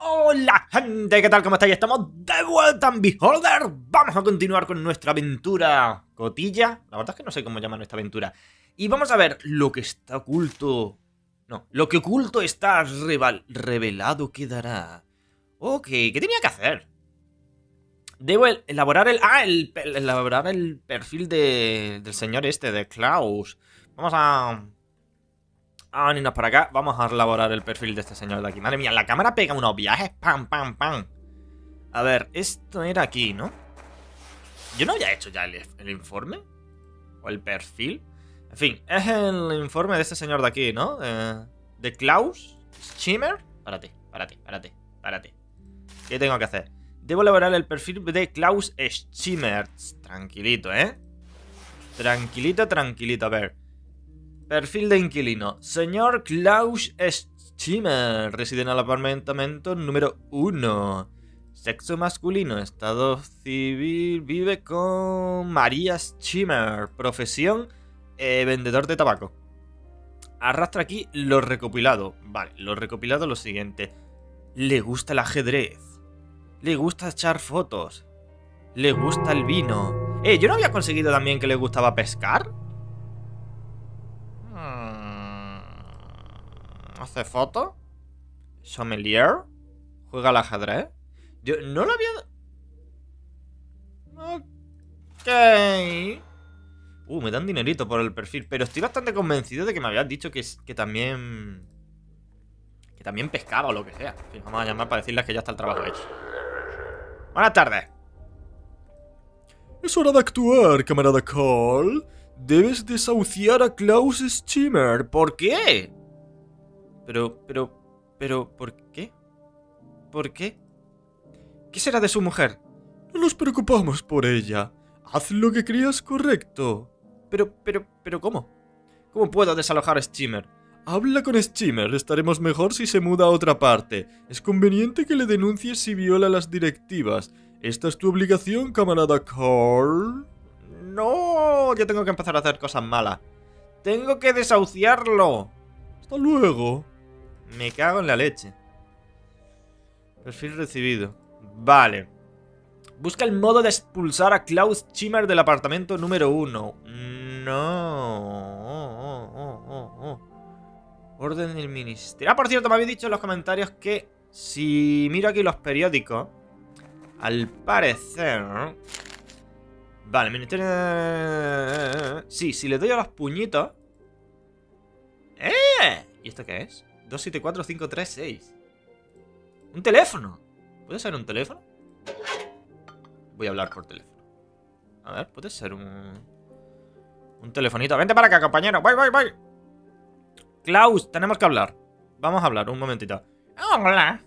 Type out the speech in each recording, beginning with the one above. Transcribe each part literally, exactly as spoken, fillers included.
Hola gente, ¿qué tal? ¿Cómo estáis? Estamos de vuelta en Beholder. Vamos a continuar con nuestra aventura cotilla. La verdad es que no sé cómo llama nuestra aventura. Y vamos a ver lo que está oculto. No, lo que oculto está reval revelado quedará. Ok, ¿qué tenía que hacer? Debo el elaborar el... Ah, el, el, elaborar el perfil de, del señor este, de Klaus. Vamos a... a venirnos para acá. Vamos a elaborar el perfil de este señor de aquí. Madre mía, la cámara pega unos viajes. Pam, pam, pam. A ver, esto era aquí, ¿no? Yo no había hecho ya el, el informe. O el perfil. En fin, es el informe de este señor de aquí, ¿no? Eh, de Klaus Schimmer. Párate, párate, párate, párate. ¿Qué tengo que hacer? Debo elaborar el perfil de Klaus Schimmer. Tranquilito, ¿eh? Tranquilito, tranquilito. A ver. Perfil de inquilino. Señor Klaus Schimmer. Reside en el apartamento número uno. Sexo masculino. Estado civil. Vive con María Schimmer. Profesión. Eh, vendedor de tabaco. Arrastra aquí lo recopilado. Vale, lo recopilado lo siguiente. Le gusta el ajedrez. Le gusta echar fotos. Le gusta el vino. Eh, ¿yo no había conseguido también que le gustaba pescar? Hmm. ¿Hace fotos? ¿Sommelier? ¿Juega al ajedrez? Yo no lo había... Ok... Uh, me dan dinerito por el perfil. Pero estoy bastante convencido de que me habías dicho que, que también... Que también pescaba o lo que sea. En fin, vamos a llamar para decirles que ya está el trabajo hecho. Buenas tardes. Es hora de actuar, camarada Carl. Debes desahuciar a Klaus Schimmer. ¿Por qué? Pero, pero, pero, ¿por qué? ¿Por qué? ¿Qué será de su mujer? No nos preocupamos por ella. Haz lo que creas correcto. Pero, pero, pero, ¿cómo? ¿Cómo puedo desalojar a Schimmer? Habla con Schimmer, estaremos mejor si se muda a otra parte. Es conveniente que le denuncies si viola las directivas. ¿Esta es tu obligación, camarada Carl? No, yo tengo que empezar a hacer cosas malas. Tengo que desahuciarlo. Hasta luego. Me cago en la leche. Perfil recibido. Vale. Busca el modo de expulsar a Klaus Schimmer del apartamento número uno. No. Oh, oh, oh, oh. Orden del ministerio. Ah, por cierto, me habéis dicho en los comentarios que si miro aquí los periódicos, al parecer... Vale, ministerio... Sí, si le doy a los puñitos... ¡Eh! ¿Y esto qué es? dos siete cuatro cinco tres seis. Un teléfono. ¿Puede ser un teléfono? Voy a hablar por teléfono. A ver, puede ser un... Un telefonito. Vente para acá, compañero. Voy, voy, voy. Klaus, tenemos que hablar. Vamos a hablar, un momentito. Hola.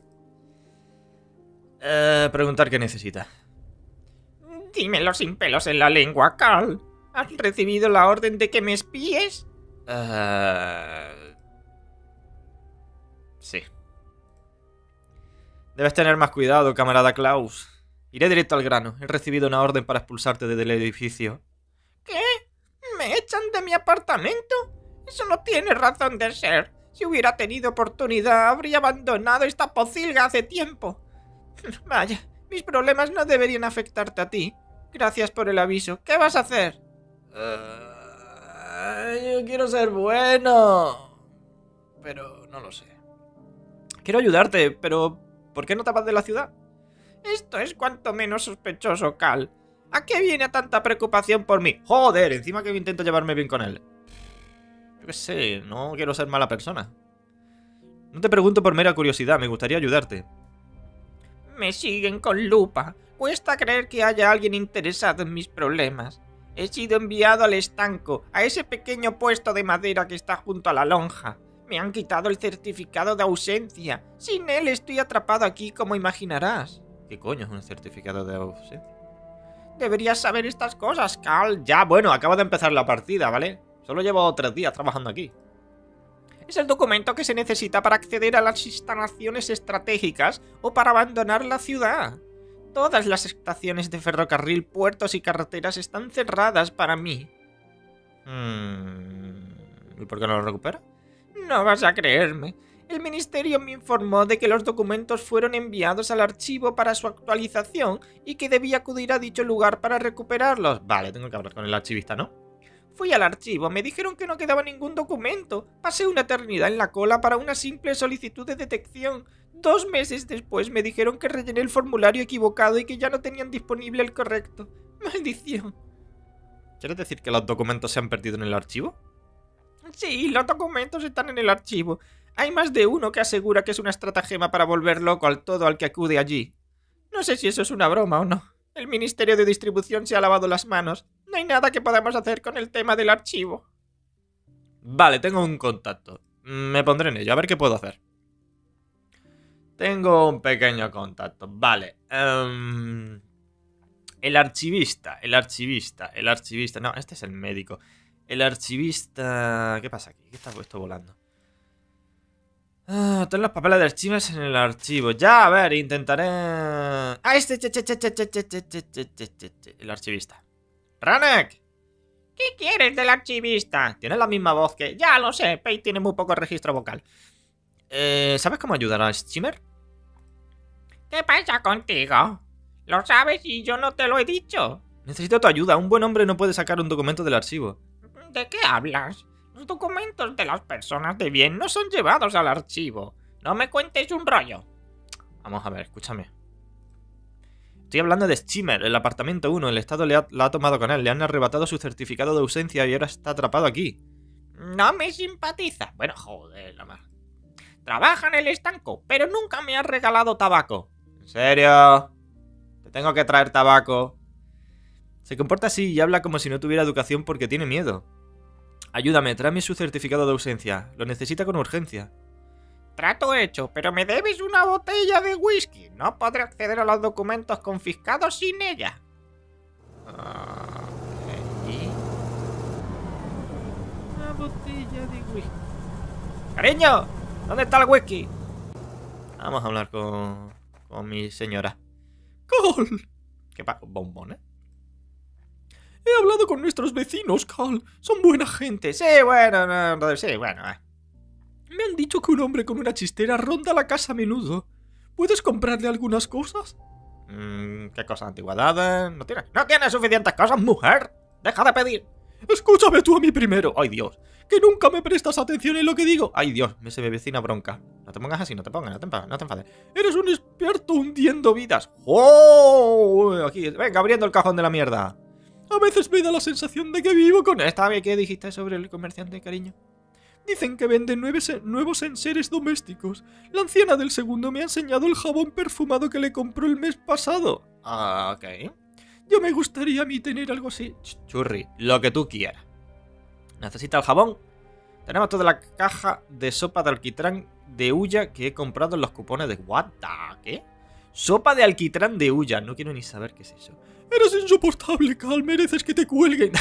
Eh, preguntar qué necesita. Dímelo sin pelos en la lengua, Carl. ¿Has recibido la orden de que me espíes? Uh... Sí. Debes tener más cuidado, camarada Klaus. Iré directo al grano. He recibido una orden para expulsarte desde el edificio. ¿Qué? ¿Me echan de mi apartamento? Eso no tiene razón de ser. Si hubiera tenido oportunidad, habría abandonado esta pocilga hace tiempo. Vaya, mis problemas no deberían afectarte a ti. Gracias por el aviso. ¿Qué vas a hacer? Uh, yo quiero ser bueno. Pero no lo sé. Quiero ayudarte, pero ¿por qué no te vas de la ciudad? Esto es cuanto menos sospechoso, Cal. ¿A qué viene tanta preocupación por mí? Joder, encima que intento llevarme bien con él. Yo qué sé, no quiero ser mala persona. No te pregunto por mera curiosidad, me gustaría ayudarte. Me siguen con lupa. Cuesta creer que haya alguien interesado en mis problemas. He sido enviado al estanco, a ese pequeño puesto de madera que está junto a la lonja. Me han quitado el certificado de ausencia. Sin él estoy atrapado aquí, como imaginarás. ¿Qué coño es un certificado de ausencia? Deberías saber estas cosas, Carl. Ya, bueno, acabo de empezar la partida, ¿vale? Solo llevo tres días trabajando aquí. Es el documento que se necesita para acceder a las instalaciones estratégicas o para abandonar la ciudad. Todas las estaciones de ferrocarril, puertos y carreteras están cerradas para mí. Hmm... ¿Y por qué no lo recupera? No vas a creerme. El ministerio me informó de que los documentos fueron enviados al archivo para su actualización y que debía acudir a dicho lugar para recuperarlos. Vale, tengo que hablar con el archivista, ¿no? Fui al archivo, me dijeron que no quedaba ningún documento. Pasé una eternidad en la cola para una simple solicitud de detección. Dos meses después me dijeron que rellené el formulario equivocado y que ya no tenían disponible el correcto. ¡Maldición! ¿Quieres decir que los documentos se han perdido en el archivo? Sí, los documentos están en el archivo. Hay más de uno que asegura que es una estratagema para volver loco al todo al que acude allí. No sé si eso es una broma o no. El Ministerio de Distribución se ha lavado las manos. No hay nada que podamos hacer con el tema del archivo. Vale, tengo un contacto. Me pondré en ello, a ver qué puedo hacer. Tengo un pequeño contacto. Vale. Um, el archivista, el archivista, el archivista. No, este es el médico. El archivista... ¿Qué pasa aquí? ¿Qué está esto volando? Ah, tengo los papeles de archivos en el archivo. Ya, a ver, intentaré... Ah, este... El archivista. ¡Ranek! ¿Qué quieres del archivista? Tiene la misma voz que... Ya lo sé, Pei tiene muy poco registro vocal. Eh, ¿Sabes cómo ayudar a Shimmer? ¿Qué pasa contigo? Lo sabes y yo no te lo he dicho. Necesito tu ayuda. Un buen hombre no puede sacar un documento del archivo. ¿De qué hablas? Los documentos de las personas de bien no son llevados al archivo. No me cuentes un rollo. Vamos a ver, escúchame. Estoy hablando de Shimmer, el apartamento uno. El Estado le ha, la ha tomado con él. Le han arrebatado su certificado de ausencia y ahora está atrapado aquí. No me simpatiza. Bueno, joder, la mar. Trabaja en el estanco, pero nunca me ha regalado tabaco. ¿En serio? Te tengo que traer tabaco. Se comporta así y habla como si no tuviera educación porque tiene miedo. Ayúdame, tráeme su certificado de ausencia. Lo necesita con urgencia. Trato hecho, pero me debes una botella de whisky. No podré acceder a los documentos confiscados sin ella. Ah, ¿y? Una botella de whisky. ¡Cariño! ¿Dónde está el whisky? Vamos a hablar con, con mi señora. ¡Col! ¿Qué pasa? ¿Bombones? He hablado con nuestros vecinos, Cal. Son buena gente. Sí, bueno, no, sí, bueno. Eh. Me han dicho que un hombre con una chistera ronda la casa a menudo. ¿Puedes comprarle algunas cosas? Mm, ¿Qué cosas? ¿Antigüedades? ¿No tienes? ¡No tienes suficientes cosas, mujer! ¡Deja de pedir! Escúchame tú a mí primero. ¡Ay, Dios! ¡Que nunca me prestas atención en lo que digo! ¡Ay, Dios! Me se me vecina bronca. No te pongas así, no te pongas, no te enfades, no te enfades. Eres un experto hundiendo vidas. ¡Oh! Aquí, venga, abriendo el cajón de la mierda. A veces me da la sensación de que vivo con esta. ¿Qué dijiste sobre el comerciante, cariño? Dicen que venden nuevos enseres domésticos. La anciana del segundo me ha enseñado el jabón perfumado que le compró el mes pasado. Ah, ok. Yo me gustaría a mí tener algo así. Churri, lo que tú quieras. ¿Necesita el jabón? Tenemos toda la caja de sopa de alquitrán de hulla que he comprado en los cupones de... ¿What the? ¿Qué? Sopa de alquitrán de hulla. No quiero ni saber qué es eso. Eres insoportable, Cal. Mereces que te cuelguen.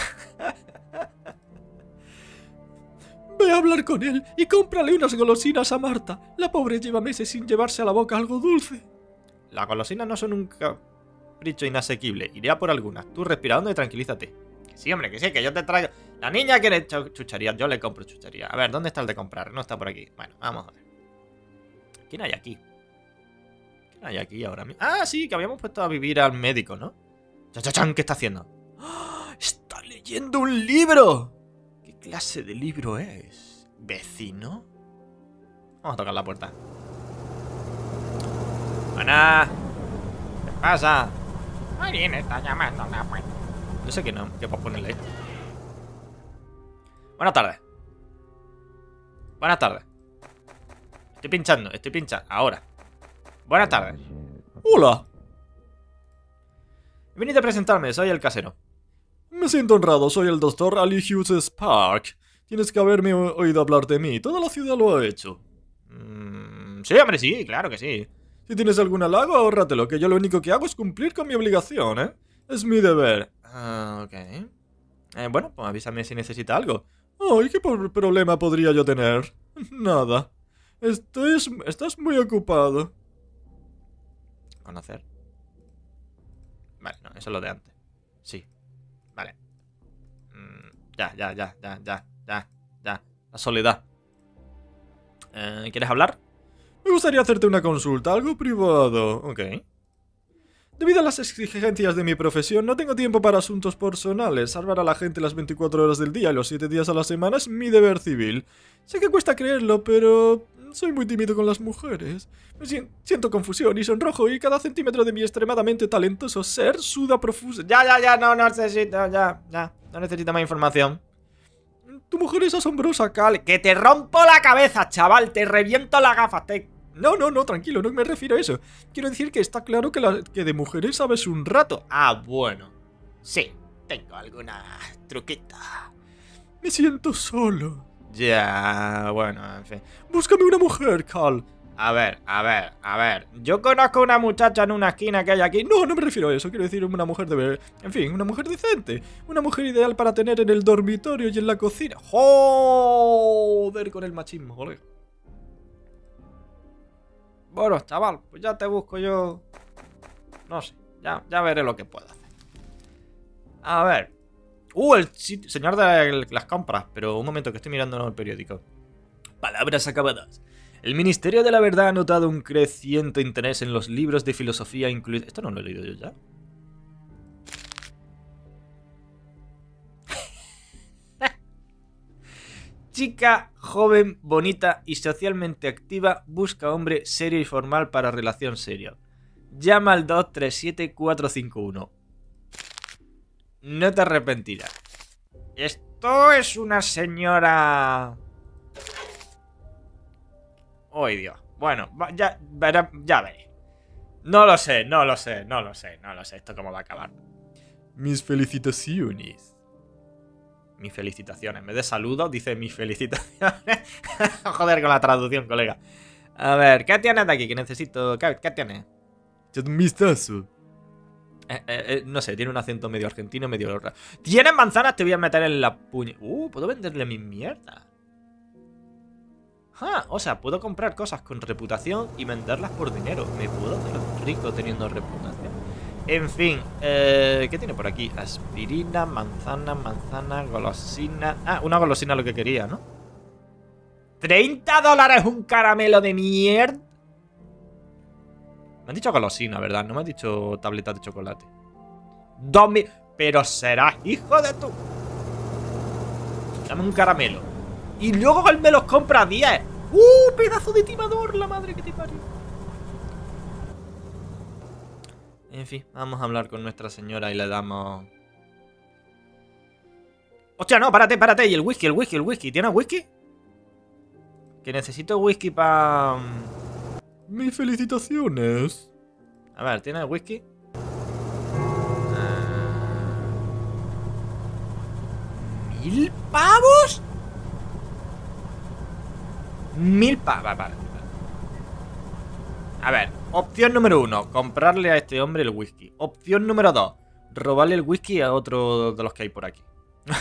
Ve a hablar con él y cómprale unas golosinas a Marta. La pobre lleva meses sin llevarse a la boca algo dulce. Las golosinas no son un capricho inasequible. Iré a por algunas. Tú respira hondo y tranquilízate. Que sí, hombre, que sí, que yo te traigo... La niña quiere chucherías. Yo le compro chucherías. A ver, ¿dónde está el de comprar? No está por aquí. Bueno, vamos a ver. ¿Quién hay aquí? ¿Quién hay aquí ahora mismo? Ah, sí, que habíamos puesto a vivir al médico, ¿no? ¡Chachachán! ¿Qué está haciendo? ¡Oh! ¡Está leyendo un libro! ¿Qué clase de libro es? ¿Vecino? Vamos a tocar la puerta. ¡Buenas! ¿Qué pasa? Alguien está llamando a la puerta. Yo sé que no, que puedo ponerle esto. Buenas tardes. Buenas tardes. Estoy pinchando, estoy pinchando. Ahora. Buenas tardes. Hola. He venido a presentarme, soy el casero. Me siento honrado, soy el doctor Ali Hughes Spark. Tienes que haberme oído hablar de mí, toda la ciudad lo ha hecho. Mm, sí, hombre, sí, claro que sí. Si tienes algún halago, ahórratelo, que yo lo único que hago es cumplir con mi obligación, ¿eh? Es mi deber. Ah, ok. Eh, bueno, pues avísame si necesita algo. Ay, ¿qué problema podría yo tener? Nada. Estoy, estás muy ocupado. ¿Conocer? Vale, no, eso es lo de antes. Sí. Vale. Mm, ya, ya, ya, ya, ya, ya, ya. La soledad. Eh, ¿Quieres hablar? Me gustaría hacerte una consulta, algo privado. Ok. Debido a las exigencias de mi profesión, no tengo tiempo para asuntos personales. Salvar a la gente las veinticuatro horas del día y los siete días a la semana es mi deber civil. Sé que cuesta creerlo, pero soy muy tímido con las mujeres. Me si siento confusión y sonrojo y cada centímetro de mi extremadamente talentoso ser suda profusa. Ya, ya, ya, no, no necesito, ya, ya. No necesito más información. Tu mujer es asombrosa, Cal. ¡Que te rompo la cabeza, chaval! ¡Te reviento las gafas! Te... No, no, no, tranquilo, no me refiero a eso. Quiero decir que está claro que, la, que de mujeres sabes un rato. Ah, bueno. Sí, tengo alguna truquita. Me siento solo. Ya, bueno, en fin. Búscame una mujer, Cal. A ver, a ver, a ver. Yo conozco una muchacha en una esquina que hay aquí. No, no me refiero a eso. Quiero decir una mujer de ver... En fin, una mujer decente. Una mujer ideal para tener en el dormitorio y en la cocina. Joder con el machismo, colega. Bueno, chaval, pues ya te busco yo. No sé, ya, ya veré lo que puedo hacer. A ver. Uh, el señor de las compras. Pero un momento que estoy mirando el periódico. Palabras acabadas. El Ministerio de la Verdad ha notado un creciente interés en los libros de filosofía incluidos... Esto no lo he leído yo ya. Chica, joven, bonita y socialmente activa, busca hombre serio y formal para relación seria. Llama al dos tres siete cuatro cinco uno. No te arrepentirás. Esto es una señora... ¡Ay, Dios! Bueno, ya, ya veré. No lo sé, no lo sé, no lo sé, no lo sé. ¿Esto cómo va a acabar? Mis felicitaciones. Mis felicitaciones. En vez de saludos, dice mis felicitaciones. Joder con la traducción, colega. A ver, ¿qué tienes de aquí? Que necesito... ¿Qué, qué tienes? Echad un vistazo. Eh, eh, eh, no sé, tiene un acento medio argentino, medio raro. ¿Tienes manzanas? Te voy a meter en la puña... Uh, puedo venderle mi mierda. Ah, o sea, puedo comprar cosas con reputación y venderlas por dinero. Me puedo hacer rico teniendo reputación. En fin, eh, ¿qué tiene por aquí? Aspirina, manzana, manzana, golosina... Ah, una golosina lo que quería, ¿no? ¿treinta dólares un caramelo de mierda? Me han dicho golosina, ¿verdad? No me han dicho tabletas de chocolate. Dos mil... Pero serás hijo de tu... Dame un caramelo. Y luego él me los compra a diez. ¡Uh! Pedazo de timador, la madre que te parió. En fin, vamos a hablar con Nuestra Señora y le damos... ¡Hostia, no! Párate, párate. Y el whisky, el whisky, el whisky. ¿Tienes whisky? Que necesito whisky para... Mis felicitaciones. A ver, ¿tienes whisky? ¿Mil pavos? Mil pavos. Vale, vale. A ver, opción número uno, comprarle a este hombre el whisky. Opción número dos, robarle el whisky a otro de los que hay por aquí.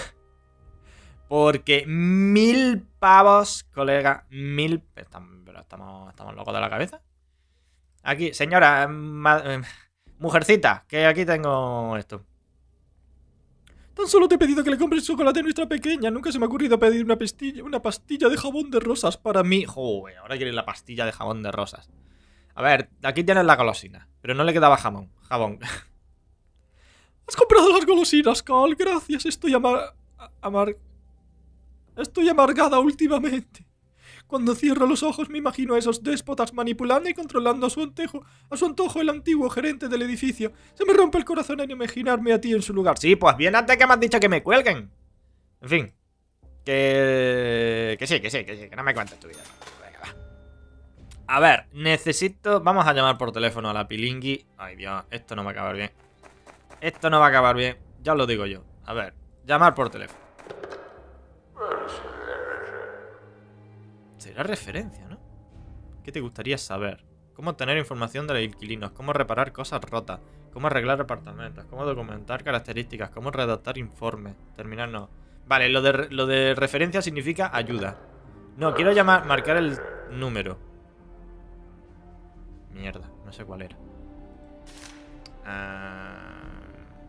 Porque mil pavos, colega, mil... Estamos, pero estamos, estamos locos de la cabeza. Aquí, señora, ma, eh, mujercita, que aquí tengo esto. Tan solo te he pedido que le compres chocolate a nuestra pequeña. Nunca se me ha ocurrido pedir una pastilla, una pastilla de jabón de rosas para mí. Joder, ahora quiere la pastilla de jabón de rosas. A ver, aquí tienes la golosina, pero no le quedaba jamón, jabón. Has comprado las golosinas, Cal. Gracias, estoy amar... amar... Estoy amargada últimamente. Cuando cierro los ojos me imagino a esos déspotas manipulando y controlando a su antojo, a su antojo el antiguo gerente del edificio. Se me rompe el corazón en imaginarme a ti en su lugar. Sí, pues bien antes que me has dicho que me cuelguen. En fin. Que... Que sí, que sí, que sí, que no me cuentes tu vida. Venga, va. A ver, necesito... Vamos a llamar por teléfono a la Pilingui. Ay, Dios, esto no va a acabar bien. Esto no va a acabar bien. Ya os lo digo yo. A ver, llamar por teléfono. Será referencia, ¿no? ¿Qué te gustaría saber? Cómo obtener información de los inquilinos, cómo reparar cosas rotas, cómo arreglar apartamentos, cómo documentar características, cómo redactar informes. Terminar no. Vale, lo de, lo de referencia significa ayuda. No, quiero llamar, marcar el número. Mierda, no sé cuál era. Uh...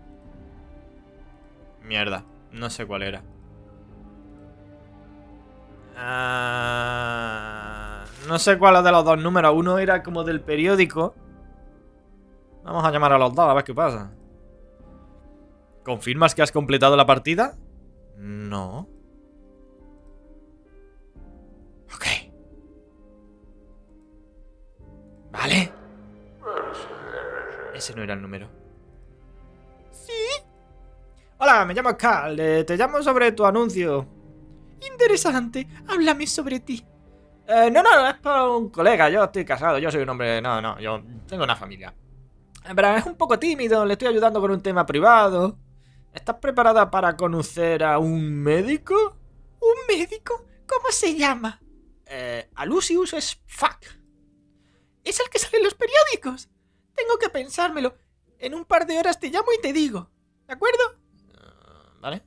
Mierda, no sé cuál era. Uh... No sé cuál es de los dos números. Uno era como del periódico. Vamos a llamar a los dos a ver qué pasa. ¿Confirmas que has completado la partida? No. Ok. Vale. Ese no era el número. ¿Sí? Hola, me llamo Carl. Eh, te llamo sobre tu anuncio. Interesante. Háblame sobre ti. Eh, no, no, es para un colega. Yo estoy casado. Yo soy un hombre... No, no, yo tengo una familia. Pero es un poco tímido. Le estoy ayudando con un tema privado. ¿Estás preparada para conocer a un médico? ¿Un médico? ¿Cómo se llama? Eh, Alucius es fuck. Es el que sale en los periódicos. Tengo que pensármelo. En un par de horas te llamo y te digo. ¿De acuerdo? Uh, vale.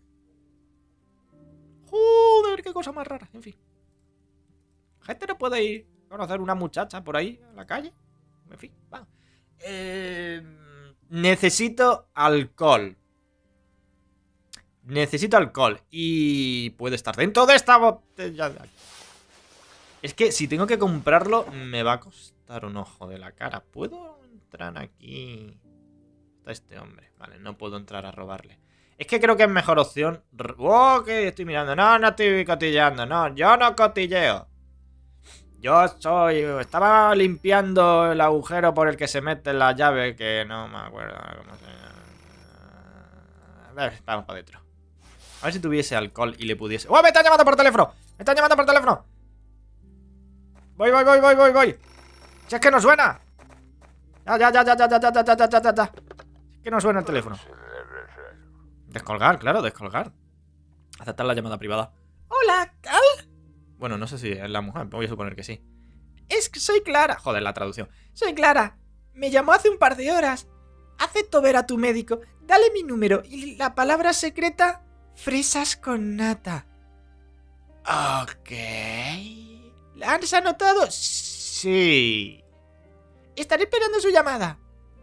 Joder, qué cosa más rara. En fin. Gente no puede ir a conocer una muchacha por ahí, a la calle. En fin, va. Eh, necesito alcohol. Necesito alcohol. Y puede estar dentro de esta botella de aquí. Es que si tengo que comprarlo, me va a costar un ojo de la cara. ¿Puedo entrar aquí? Está este hombre. Vale, no puedo entrar a robarle. Es que creo que es mejor opción. ¡Oh, que estoy mirando! No, no estoy cotilleando. No, yo no cotilleo. Yo soy... Estaba limpiando el agujero por el que se mete la llave, que no me acuerdo cómo se llama. A ver, vamos para adentro. A ver si tuviese alcohol y le pudiese... ¡Oh, me están llamando por teléfono! ¡Me están llamando por teléfono! Voy, voy, voy, voy, voy, voy. Si es que no suena. Ya, ya, ya, ya, ya, ya, ya, ya, ya, ya, ya, ya. Es que no suena el teléfono. Descolgar, claro, descolgar. Aceptar la llamada privada. Hola, Cal. Bueno, no sé si es la mujer, voy a suponer que sí. Es que soy Clara. Joder, la traducción. Soy Clara. Me llamó hace un par de horas. Acepto ver a tu médico. Dale mi número y la palabra secreta... Fresas con nata. Ok. ¿La has anotado? Sí. Estaré esperando su llamada.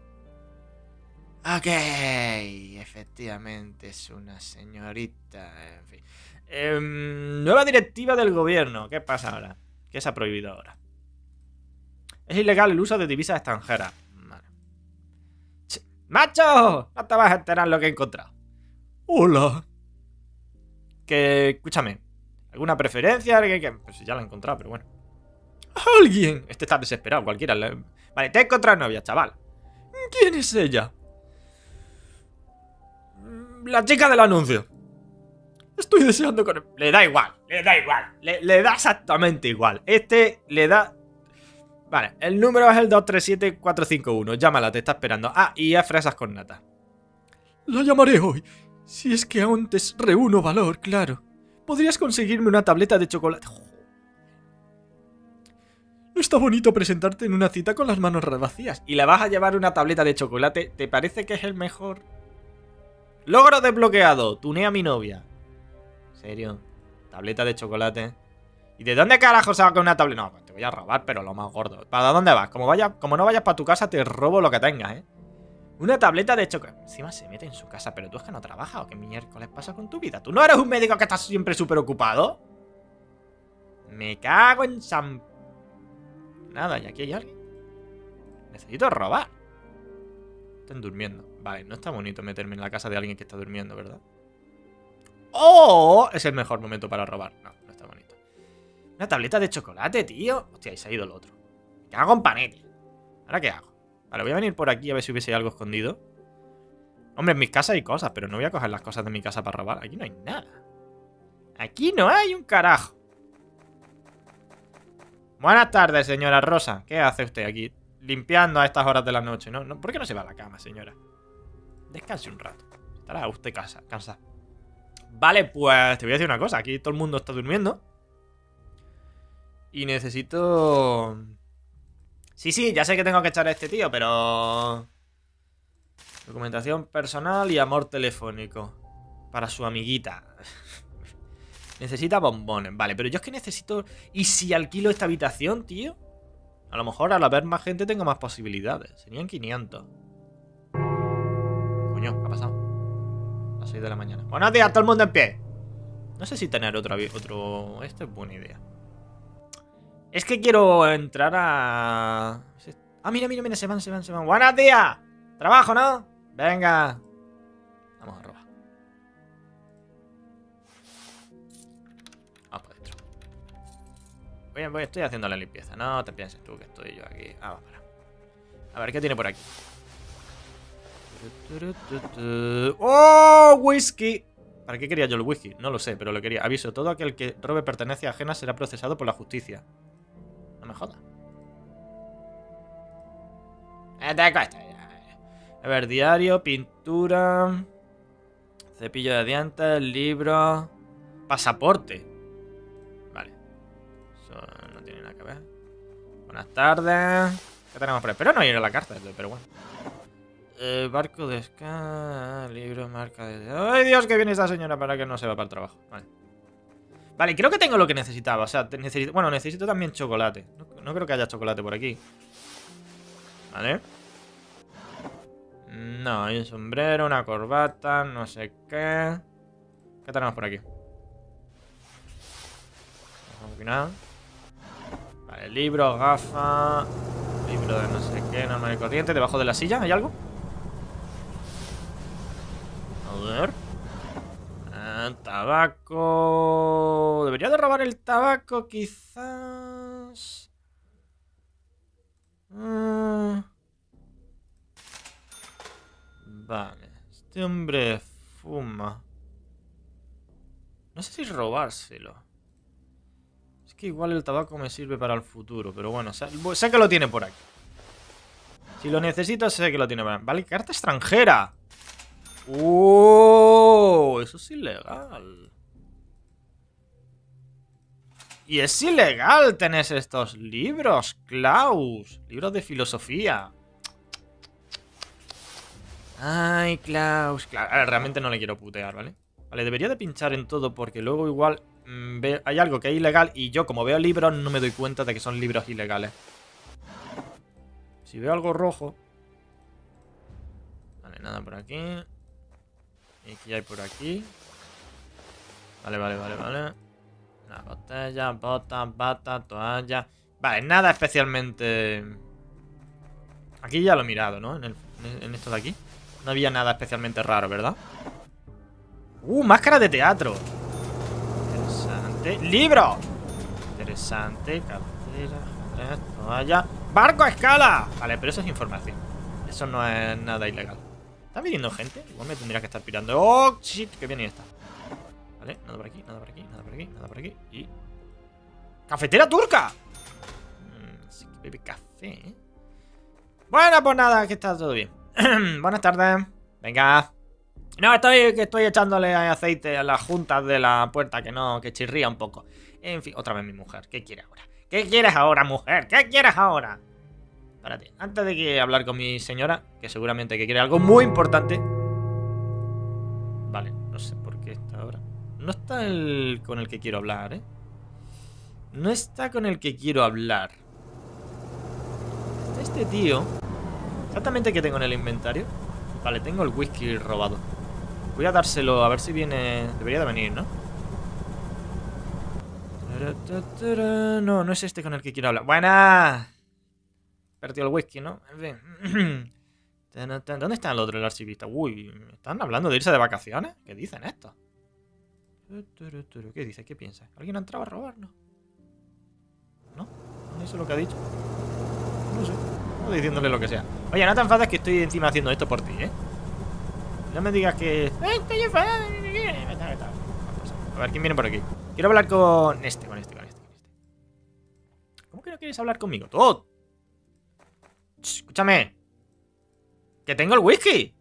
Ok. Efectivamente es una señorita. En fin. Eh, nueva directiva del gobierno. ¿Qué pasa ahora? ¿Qué se ha prohibido ahora? Es ilegal el uso de divisas extranjeras. Vale. ¡Macho! No te vas a enterar lo que he encontrado. Hola. Que, escúchame. ¿Alguna preferencia? ¿Alguien que...? Pues ya la he encontrado, pero bueno. ¡Alguien! Este está desesperado, cualquiera. Le... Vale, te he encontrado novia, chaval. ¿Quién es ella? La chica del anuncio. Estoy deseando con... Le da igual, le da igual. Le, le da exactamente igual. Este le da... Vale, el número es el dos tres siete cuatro cinco uno. Llámala, te está esperando. Ah, y es fresas con nata. La llamaré hoy. Si es que antes reúno valor, claro. ¿Podrías conseguirme una tableta de chocolate? No está bonito presentarte en una cita con las manos vacías. ¿Y le vas a llevar una tableta de chocolate? ¿Te parece que es el mejor? Logro desbloqueado. Tunea a mi novia. ¿En serio? Tableta de chocolate. ¿Y de dónde carajo saca una tableta? No, pues te voy a robar, pero lo más gordo. ¿Para dónde vas? Como, vaya, como no vayas para tu casa, te robo lo que tengas, ¿eh? Una tableta de chocolate. Encima se mete en su casa, pero tú es que no trabajas. ¿O qué miércoles pasa con tu vida? ¿Tú no eres un médico que estás siempre súper ocupado? Me cago en San... Nada, y aquí hay alguien. Necesito robar. Están durmiendo. Vale, no está bonito meterme en la casa de alguien que está durmiendo, ¿verdad? ¡Oh! Es el mejor momento para robar. No, no está bonito. Una tableta de chocolate, tío. Hostia, ahí se ha ido el otro. ¿Qué hago en panete? ¿Ahora qué hago? Vale, voy a venir por aquí a ver si hubiese algo escondido. Hombre, en mis casas hay cosas, pero no voy a coger las cosas de mi casa para robar. Aquí no hay nada. Aquí no hay un carajo. Buenas tardes, señora Rosa. ¿Qué hace usted aquí? Limpiando a estas horas de la noche, ¿no? ¿Por qué no se va a la cama, señora? Descanse un rato. Estará usted casa, cansada. Vale, pues te voy a decir una cosa. Aquí todo el mundo está durmiendo. Y necesito... Sí, sí, ya sé que tengo que echar a este tío, pero... Documentación personal y amor telefónico. Para su amiguita. Necesita bombones. Vale, pero yo es que necesito... ¿Y si alquilo esta habitación, tío? A lo mejor al haber más gente tengo más posibilidades. Serían quinientos. Coño, ¿qué ha pasado? A las seis de la mañana. Buenos días, todo el mundo en pie. No sé si tener otro... otro... Esto es buena idea. Es que quiero entrar a... Ah, mira, mira, mira, se van, se van, se van. ¡Buenos días! Trabajo, ¿no? Venga. Vamos a robar. Vamos para adentro. Voy, voy, estoy haciendo la limpieza. No te pienses tú que estoy yo aquí. Ah, vamos para. A ver, ¿qué tiene por aquí? ¡Oh! ¡Whisky! ¿Para qué quería yo el whisky? No lo sé, pero lo quería. Aviso, todo aquel que robe pertenencia ajena será procesado por la justicia. No me jodas. A ver, diario, pintura, cepillo de dientes, libro, pasaporte. Vale. Eso no tiene nada que ver. Buenas tardes. ¿Qué tenemos por ahí? Espero no ir a la cárcel, pero bueno. Eh, barco de escala, libro, marca de... ¡Ay, Dios, que viene esta señora para que no se va para el trabajo! Vale. Vale, creo que tengo lo que necesitaba. O sea, necesito... bueno, necesito también chocolate. No, no creo que haya chocolate por aquí. Vale. No, hay un sombrero, una corbata, no sé qué. ¿Qué tenemos por aquí? Nada. Vale, libro, gafa. Libro de no sé qué, normal y corriente. Debajo de la silla, ¿hay algo? A ver. Eh, tabaco. Debería de robar el tabaco, quizás. Mm. Vale. Este hombre fuma. No sé si robárselo. Es que igual el tabaco me sirve para el futuro. Pero bueno, sé, sé que lo tiene por aquí. Si lo necesito, sé que lo tiene por aquí. Vale, carta extranjera. ¡Oh! Eso es ilegal. Y es ilegal tener estos libros, Klaus. Libros de filosofía. Ay, Klaus. Claro, realmente no le quiero putear, ¿vale? Vale, debería de pinchar en todo porque luego igual mmm, ve, hay algo que es ilegal y yo como veo libros no me doy cuenta de que son libros ilegales. Si veo algo rojo... Vale, nada por aquí. ¿Y qué hay por aquí? Vale, vale, vale, vale. Una botella, bota, bata, toalla... Vale, nada especialmente... Aquí ya lo he mirado, ¿no? En, el, en esto de aquí. No había nada especialmente raro, ¿verdad? ¡Uh! Máscara de teatro. Interesante. ¡Libro! Interesante. Cartera, toalla. ¡Barco a escala! Vale, pero eso es información. Eso no es nada ilegal. ¿Está viniendo gente? Igual me tendría que estar pirando. ¡Oh, shit! ¡Qué bien está! Vale, nada por aquí, nada por aquí, nada por aquí, nada por aquí. Y... ¡cafetera turca! Mm, sí que bebe café, ¿eh? Bueno, pues nada, que está todo bien. Buenas tardes. Venga. No, estoy que estoy echándole aceite a las juntas de la puerta, que no, que chirría un poco. En fin, otra vez mi mujer. ¿Qué quiere ahora? ¿Qué quieres ahora, mujer? ¿Qué quieres ahora? Espérate, antes de que hablar con mi señora, que seguramente que quiere algo muy importante. Vale, no sé por qué está ahora. No está el con el que quiero hablar, ¿eh? No está con el que quiero hablar. Este tío... ¿Exactamente qué tengo en el inventario? Vale, tengo el whisky robado. Voy a dárselo, a ver si viene... Debería de venir, ¿no? No, no es este con el que quiero hablar. ¡Buena! Perdió el whisky, ¿no? En fin. ¿Dónde está el otro, el archivista? Uy, ¿están hablando de irse de vacaciones? ¿Qué dicen esto? ¿Qué dice? ¿Qué piensa? ¿Alguien ha entrado a robarnos? ¿No? ¿Eso es lo que ha dicho? No sé. Estoy diciéndole lo que sea. Oye, no te enfades que estoy encima haciendo esto por ti, ¿eh? No me digas que... Estoy enfadado. A ver, ¿quién viene por aquí? Quiero hablar con este, con este, con este, con este. ¿Cómo que no quieres hablar conmigo? ¡Tú! Escúchame. ¡Que tengo el whisky!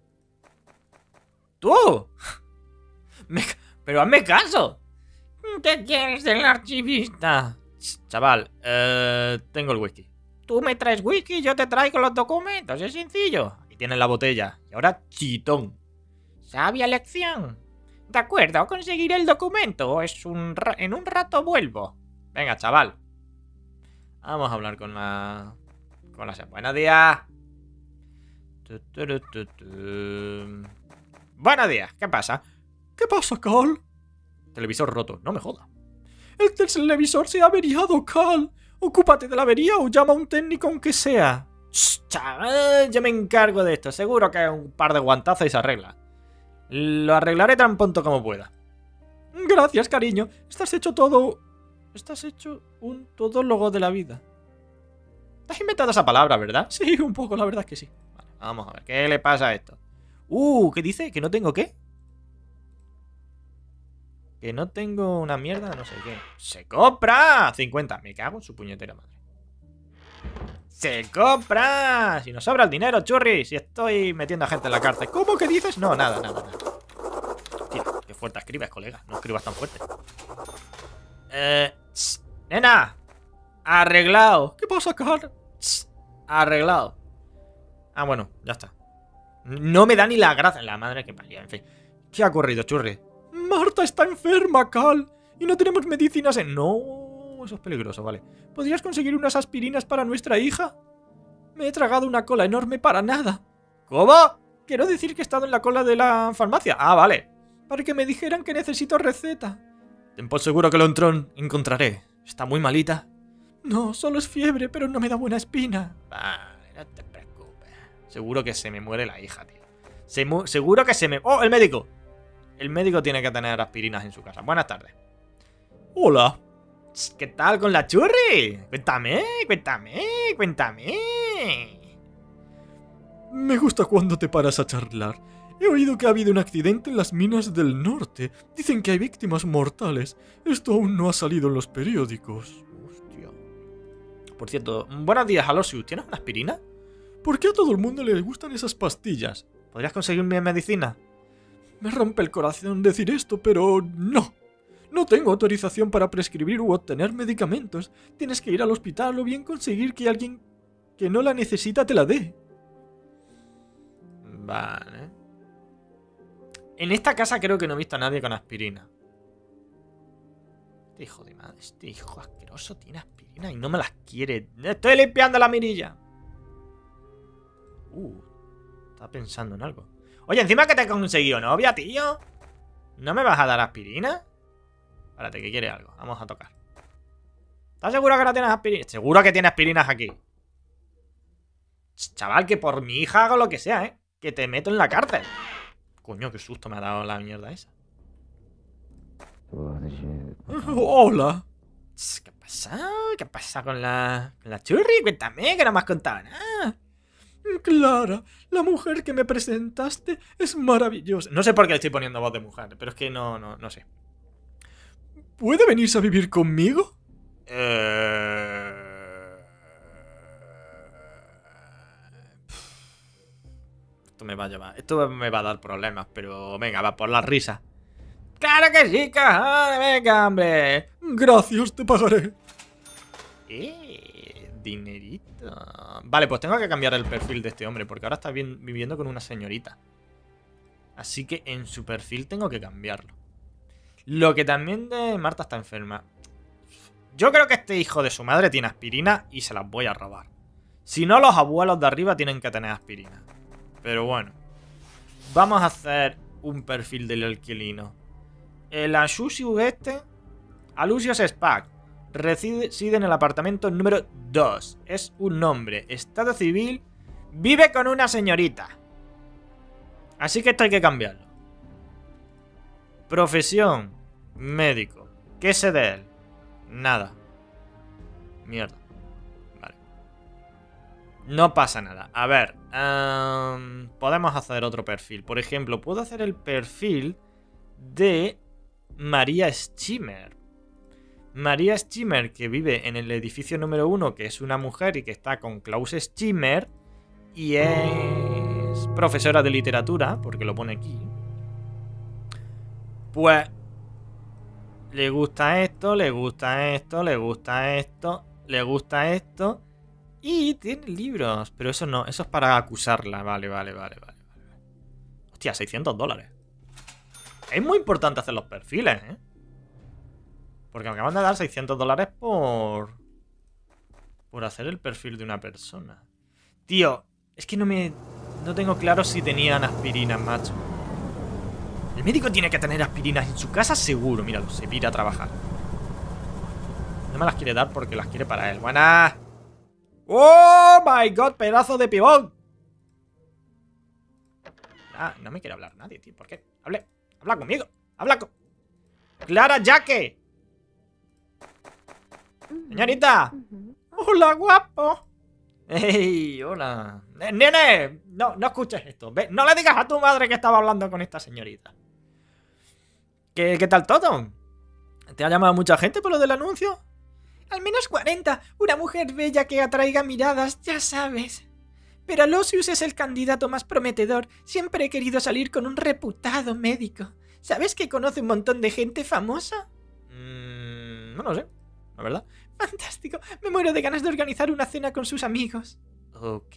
¡Tú! Me... Pero hazme caso. ¿Qué quieres del archivista? Chaval, eh, tengo el whisky. Tú me traes whisky, yo te traigo los documentos. Es sencillo. Aquí tienes la botella. Y ahora, chitón. Sabia lección. De acuerdo, conseguiré el documento. Es un ra en un rato vuelvo. Venga, chaval. Vamos a hablar con la... Con la... Buenos días. Tu, tu, tu, tu, tu. Buenos días. ¿Qué pasa? ¿Qué pasa, Cal? Televisor roto. No me joda. El televisor se ha averiado, Cal. Ocúpate de la avería o llama a un técnico aunque sea. Shh, chaval, yo me encargo de esto. Seguro que un par de guantazos y se arregla. Lo arreglaré tan pronto como pueda. Gracias, cariño. Estás hecho todo... Estás hecho un todólogo de la vida. Te has inventado esa palabra, ¿verdad? Sí, un poco, la verdad es que sí. Vale, vamos a ver, ¿qué le pasa a esto? Uh, ¿qué dice? ¿Que no tengo qué? Que no tengo una mierda, no sé qué. ¡Se compra! cincuenta. Me cago en su puñetera madre. ¡Se compra! Si nos sobra el dinero, churri. Si estoy metiendo a gente en la cárcel. ¿Cómo que dices? No, nada, nada, nada. Hostia, qué fuerte escribes, colega. No escribas tan fuerte. Eh... Tss, nena. Arreglado. ¿Qué pasa, Carl? Tss, arreglado. Ah, bueno, ya está. No me da ni la gracia. La madre que parió, en fin. ¿Qué ha ocurrido, churri? Marta está enferma, Carl. Y no tenemos medicinas en... No, eso es peligroso, vale. ¿Podrías conseguir unas aspirinas para nuestra hija? Me he tragado una cola enorme para nada. ¿Cómo? Quiero decir que he estado en la cola de la farmacia. Ah, vale. Para que me dijeran que necesito receta. Ten por seguro que lo entrón encontraré. ¿Está muy malita? No, solo es fiebre, pero no me da buena espina. Vale, no te preocupes. Seguro que se me muere la hija, tío. Se seguro que se me... ¡Oh, el médico! El médico tiene que tener aspirinas en su casa. Buenas tardes. Hola. ¿Qué tal con la churri? Cuéntame, cuéntame, cuéntame. Me gusta cuando te paras a charlar. He oído que ha habido un accidente en las minas del norte. Dicen que hay víctimas mortales. Esto aún no ha salido en los periódicos. Hostia. Por cierto, buenos días, Aloysius. ¿Tienes una aspirina? ¿Por qué a todo el mundo le gustan esas pastillas? ¿Podrías conseguirme medicina? Me rompe el corazón decir esto, pero no. No tengo autorización para prescribir u obtener medicamentos. Tienes que ir al hospital o bien conseguir que alguien que no la necesita te la dé. Vale. En esta casa creo que no he visto a nadie con aspirina. Este hijo de madre, este hijo asqueroso tiene aspirina y no me las quiere. ¡Estoy limpiando la mirilla! Uh, estaba pensando en algo. Oye, encima que te he conseguido novia, tío. ¿No me vas a dar aspirina? Espérate, que quiere algo. Vamos a tocar. ¿Estás seguro que no tienes aspirinas? Seguro que tienes aspirinas aquí. Chaval, que por mi hija hago lo que sea, ¿eh? Que te meto en la cárcel. Coño, qué susto me ha dado la mierda esa. Hola. ¿Qué pasa? ¿Qué pasa con la, con la churri? Cuéntame, que no me has contado nada. Clara, la mujer que me presentaste es maravillosa. No sé por qué le estoy poniendo voz de mujer, pero es que no, no, no sé. ¿Puede venirse a vivir conmigo? Eh... Esto me va a llevar. Esto me va a dar problemas, pero venga, va por la risa. ¡Claro que sí, cajón! ¡Venga, hombre! Gracias, te pagaré. Eh, dinerito. Vale, pues tengo que cambiar el perfil de este hombre, porque ahora está bien, viviendo con una señorita. Así que en su perfil tengo que cambiarlo. Lo que también de Marta está enferma. Yo creo que este hijo de su madre tiene aspirina y se las voy a robar. Si no, los abuelos de arriba tienen que tener aspirina. Pero bueno. Vamos a hacer un perfil del alquilino. El Alusius este... Alusius Spack. Reside en el apartamento número dos. Es un hombre. Estado civil. Vive con una señorita. Así que esto hay que cambiarlo. Profesión. Médico. ¿Qué sé de él? Nada. Mierda. Vale. No pasa nada. A ver. Um, podemos hacer otro perfil. Por ejemplo, puedo hacer el perfil de María Schimmer. María Schimmer, que vive en el edificio número uno, que es una mujer y que está con Klaus Schimmer. Y es profesora de literatura, porque lo pone aquí. Pues le gusta esto, le gusta esto, le gusta esto, le gusta esto. Y tiene libros, pero eso no, eso es para acusarla. Vale, vale, vale, vale. Hostia, seiscientos dólares. Es muy importante hacer los perfiles, ¿eh? Porque me acaban de dar seiscientos dólares por... Por hacer el perfil de una persona. Tío, es que no me... No tengo claro si tenían aspirinas, macho. El médico tiene que tener aspirinas en su casa seguro. Míralo, se pira a trabajar. No me las quiere dar porque las quiere para él. ¡Buenas! ¡Oh, my God! ¡Pedazo de pibón! Ah, no me quiere hablar nadie, tío. ¿Por qué? Hable. Habla conmigo. Habla con... ¡Clara Jaque! Señorita. Hola, guapo. ¡Ey! Hola. Nene, no, no escuches esto. Ve, no le digas a tu madre que estaba hablando con esta señorita. ¿Qué, qué tal todo? ¿Te ha llamado mucha gente por lo del anuncio? Al menos cuarenta. Una mujer bella que atraiga miradas, ya sabes. Pero Lucius es el candidato más prometedor. Siempre he querido salir con un reputado médico. ¿Sabes que conoce un montón de gente famosa? Mm, no lo sé, la verdad. Fantástico. Me muero de ganas de organizar una cena con sus amigos. Ok.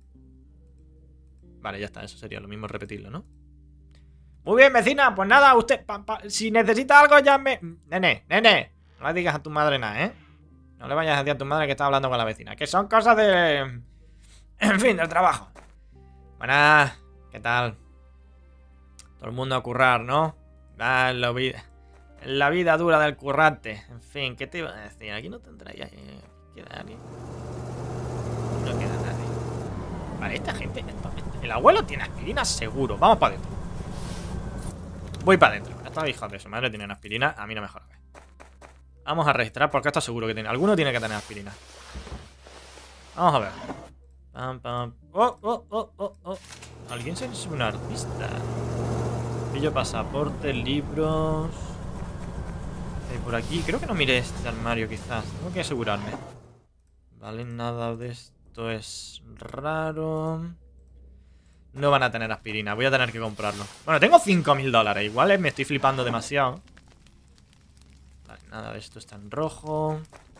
Vale, ya está. Eso sería lo mismo repetirlo, ¿no? Muy bien, vecina. Pues nada, usted... Pa, pa, si necesita algo, ya me... Nene, nene. No le digas a tu madre nada, ¿eh? No le vayas a decir a tu madre que está hablando con la vecina. Que son cosas de... En fin, del trabajo. Buenas. ¿Qué tal? Todo el mundo a currar, ¿no? Ah, la vida... La vida dura del currante. En fin, ¿qué te iba a decir? Aquí no tendría... ¿Queda alguien? No queda nadie. Vale, esta gente... El abuelo tiene aspirina seguro. Vamos para adentro. Voy para adentro. Estos hijos de su madre tienen aspirina. A mí no me jodas. Vamos a registrar porque esto seguro que tiene. Alguno tiene que tener aspirina. Vamos a ver. Pam, pam. Oh, oh, oh, oh, oh. Alguien se es un artista. Pillo pasaporte, libros. Eh, por aquí. Creo que no mire este armario quizás. Tengo que asegurarme. Vale, nada de esto es raro. No van a tener aspirina. Voy a tener que comprarlo. Bueno, tengo cinco mil dólares. Igual me estoy flipando demasiado. Vale, nada de esto está en rojo.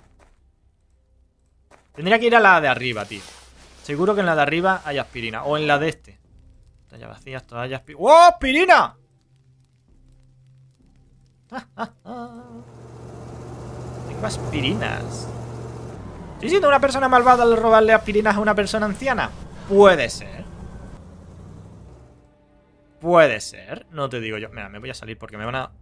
Tendría que ir a la de arriba, tío. Seguro que en la de arriba hay aspirina. O en la de este. Toallas vacías, toallas aspirina. ¡Oh, aspirina! Ah, ah, ah. Tengo aspirinas. ¿Estoy siendo una persona malvada al robarle aspirinas a una persona anciana? Puede ser. Puede ser. No te digo yo. Mira, me voy a salir porque me van a...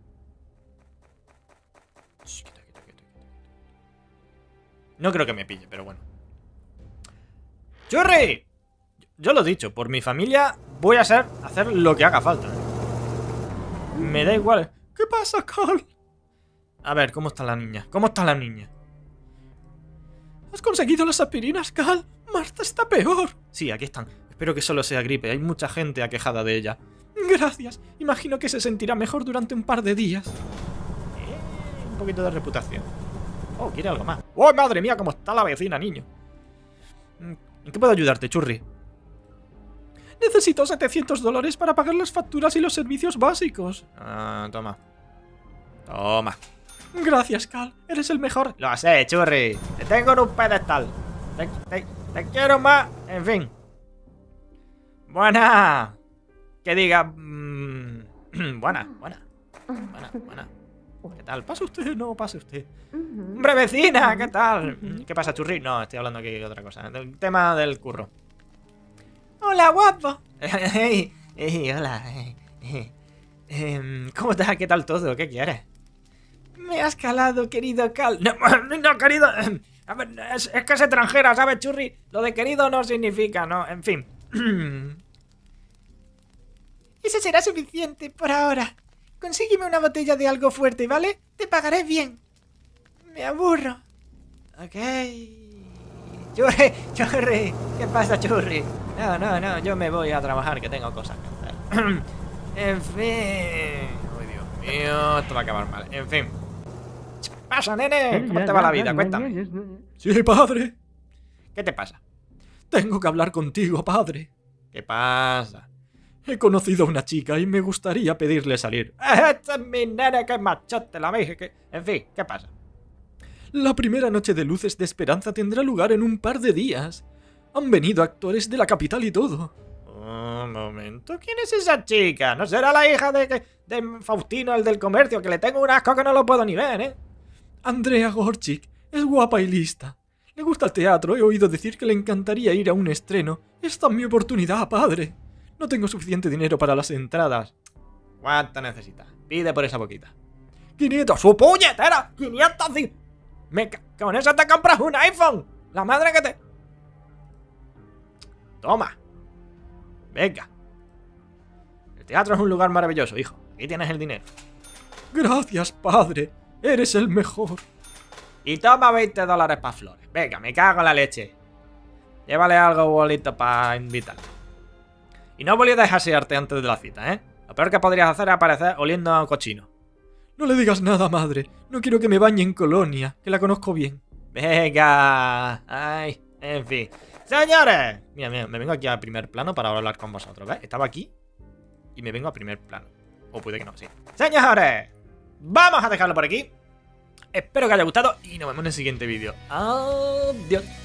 No creo que me pille, pero bueno. ¡Churri! Yo lo he dicho, por mi familia voy a hacer, hacer lo que haga falta. Me da igual. ¿Qué pasa, Carl? A ver, ¿cómo está la niña? ¿Cómo está la niña? ¿Has conseguido las aspirinas, Carl? Marta está peor. Sí, aquí están. Espero que solo sea gripe. Hay mucha gente aquejada de ella. Gracias. Imagino que se sentirá mejor durante un par de días. Eh, un poquito de reputación. Oh, quiere algo más. ¡Oh, madre mía, cómo está la vecina, niño! ¿En qué puedo ayudarte, Churri? Necesito setecientos dólares para pagar las facturas y los servicios básicos. Ah, toma. Toma. Gracias, Carl. Eres el mejor. Lo sé, Churri. Te tengo en un pedestal. Te, te, te quiero más. En fin. Buena. Que diga... Mmm, buena, buena. Buena, buena. ¿Qué tal? ¿Pasa usted? No, pase usted. ¡Hombre, vecina! ¿Qué tal? ¿Qué pasa, Churri? No, estoy hablando aquí de otra cosa. Del tema del curro. ¡Hola, guapo! Hey, hey, hola. Hey, hey. Eh, ¿Cómo estás? ¿Qué tal todo? ¿Qué quieres? Me has calado, querido Cal. No, no, querido. A ver, es, es que es extranjera, ¿sabes, Churri? Lo de querido no significa, ¿no? En fin. Eso será suficiente por ahora. Consígueme una botella de algo fuerte, ¿vale? Te pagaré bien. Me aburro. Ok. Churri, Churri. ¿Qué pasa, Churri? No, no, no. Yo me voy a trabajar, que tengo cosas que hacer. En fin. Uy, Dios mío. Esto va a acabar mal. En fin. ¿Qué pasa, nene? ¿Cómo te va la vida? Cuéntame. Sí, padre. ¿Qué te pasa? Tengo que hablar contigo, padre. ¿Qué pasa? He conocido a una chica y me gustaría pedirle salir. Este es mi nene, que machote, la veis que... En fin, ¿qué pasa? La primera noche de luces de Esperanza tendrá lugar en un par de días. Han venido actores de la capital y todo. Un momento, ¿quién es esa chica? ¿No será la hija de, de Faustino, el del comercio? Que le tengo un asco que no lo puedo ni ver, ¿eh? Andrea Gorchik. Es guapa y lista. Le gusta el teatro. He oído decir que le encantaría ir a un estreno. Esta es mi oportunidad, padre. No tengo suficiente dinero para las entradas. ¿Cuánto necesitas? Pide por esa boquita. ¡quinientos! ¡Su puñetera! ¡quinientos! Me ca- con eso te compras un iPhone. La madre que te... Toma. Venga. El teatro es un lugar maravilloso, hijo. Aquí tienes el dinero. Gracias, padre. Eres el mejor. Y toma veinte dólares para flores. Venga, me cago en la leche. Llévale algo bonito para invitarle. Y no olvides asearte antes de la cita, ¿eh? Lo peor que podrías hacer es aparecer oliendo a un cochino. No le digas nada, madre. No quiero que me bañe en Colonia, que la conozco bien. Venga. Ay, en fin. Señores. Mira, mira, me vengo aquí al primer plano para hablar con vosotros, ¿ves? Estaba aquí y me vengo a primer plano. O puede que no, sí. Señores, vamos a dejarlo por aquí. Espero que haya gustado y nos vemos en el siguiente vídeo. Adiós.